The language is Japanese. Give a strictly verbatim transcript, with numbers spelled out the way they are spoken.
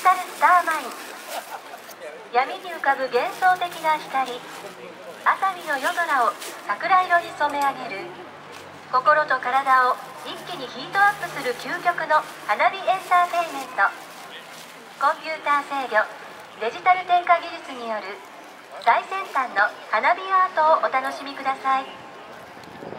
タルスターマイン。闇に浮かぶ幻想的な光、熱海の夜空を桜色に染め上げる。心と体を一気にヒートアップする究極の花火エンターテインメント。コンピューター制御、デジタル点火技術による最先端の花火アートをお楽しみください。